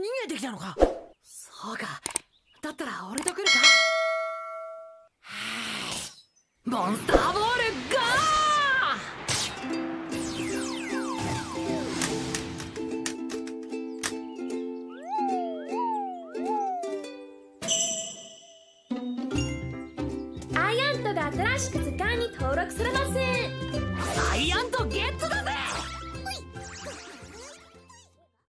逃げてきたのか。 そうか。だったら俺と来るか。 モンスターボールゴー。アイアントが新しく図鑑に登録されます。 ー。アイアントゲットだぜ。